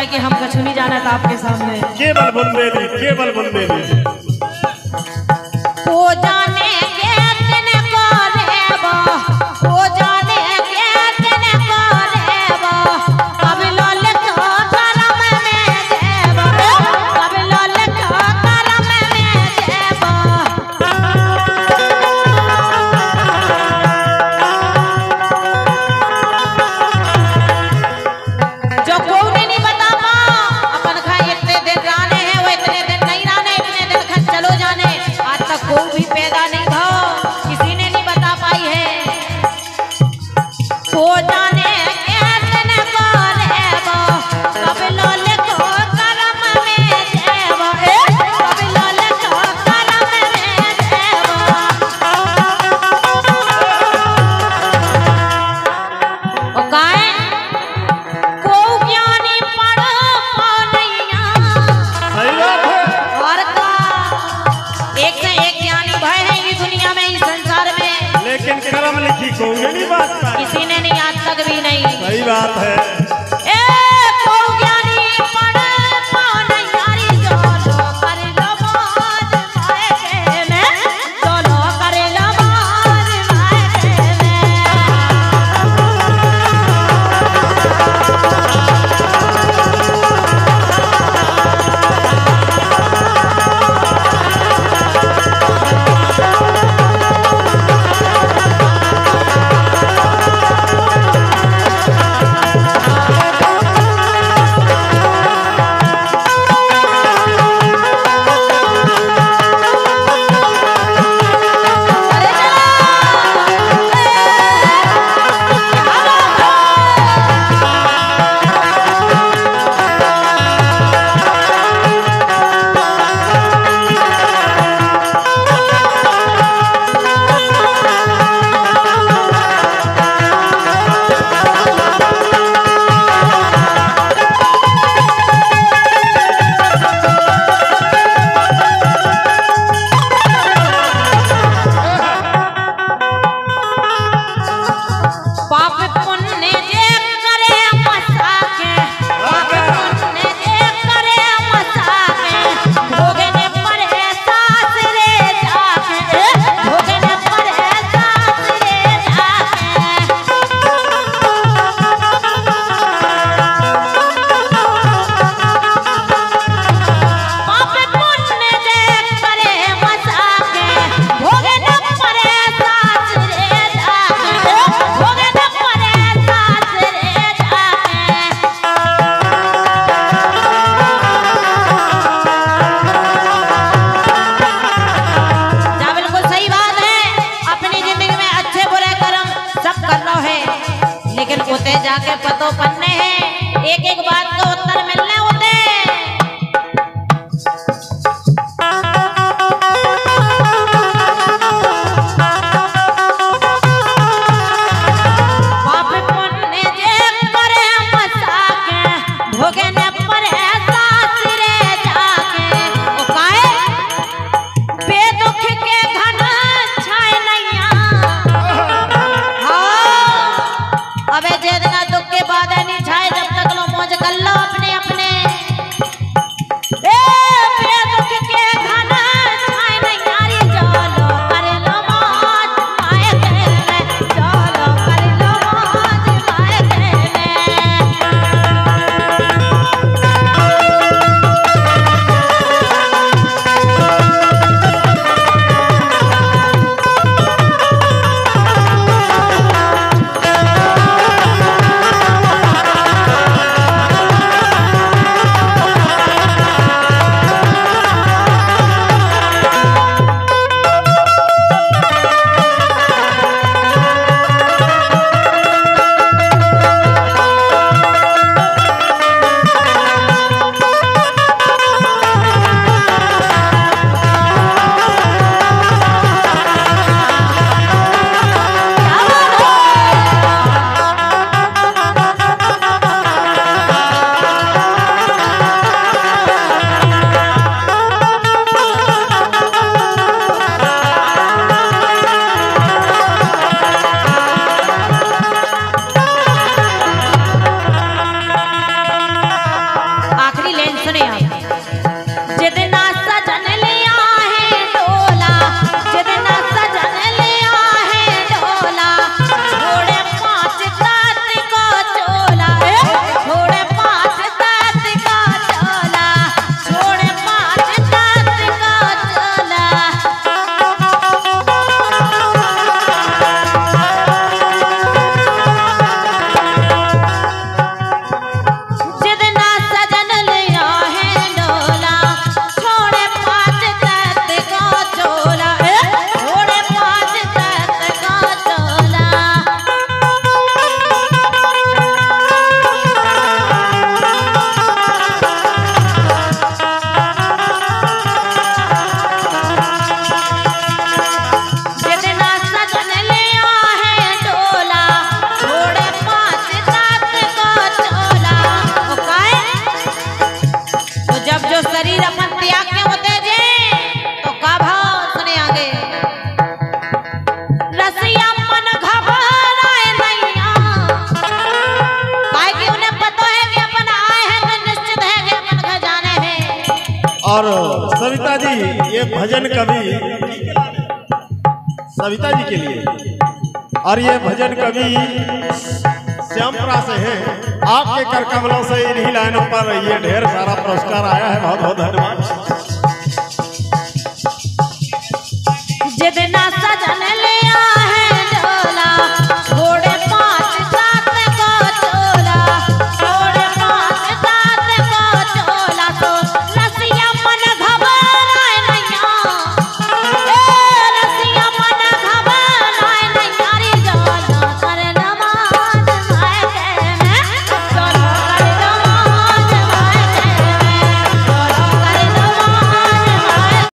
पाए कि हम कछु नहीं जाना था आपके सामने। केवल बुंदेली, केवल बुंदेली। ओ जाने के तने को रेबो, ओ जाने के तने को रेबो, कब लोल को करम में देबो, कब लोल को करम में देबो। जो कोई नहीं बता पा अपन खाए इतने दिन रहने हैं, वो इतने दिन नहीं रहने, इतने दिन खत चलो जाने। आज तक कोई भी पैदा नहीं था, किसी ने नहीं बता पाई है। तो जाने के तने को रेबो, कब लोल को करम में देबो, कब लोल को करम में देबो। ओ काहे को ज्ञानी पढ़ो नैया। सही बात है। और का एक से एक ज्ञानी भय है इस दुनिया में, इस संसार में, लेकिन कर्म लिखी कोई नहीं बात का। किसी ने नहीं, आज तक भी नहीं। सही बात है। ए को ज्ञानी पढ़ो नैया री, चलो कर लो बाज मायके में, चलो कर लो बाज मायके में। पाप पुण्य जे करे मसाके, पाप पुण्य जे करे मसाके, भोगने पड़े सासरे जाके, भोगने पड़े सासरे जाके। पाप पुण्य जे करे मसाके, भोगने पड़े सासरे जाके, भोगने पड़े सासरे जाके। जा बिल्कुल सही बात है। अपनी जिंदगी में अच्छे बुरे कर्म सब करना है, लेकिन उते जाके पतो पन्ने हैं, एक एक बात का उत्तर मिलने होते हैं। पाप पुण्य जे करे मसाके, भोगने पड़े सासरे जाके। ओ काहे बेदुख के घन छाए नैया। हाँ, अबे जे दिन दुख के बाद सविता जी, ये भजन कवि सविता जी के लिए, और ये भजन कवि श्यामपुरा से हैं। आपके कर कमलों से इन्हीं लाइनों पर ये ढेर सारा पुरस्कार आया है। बहुत बहुत धन्यवाद।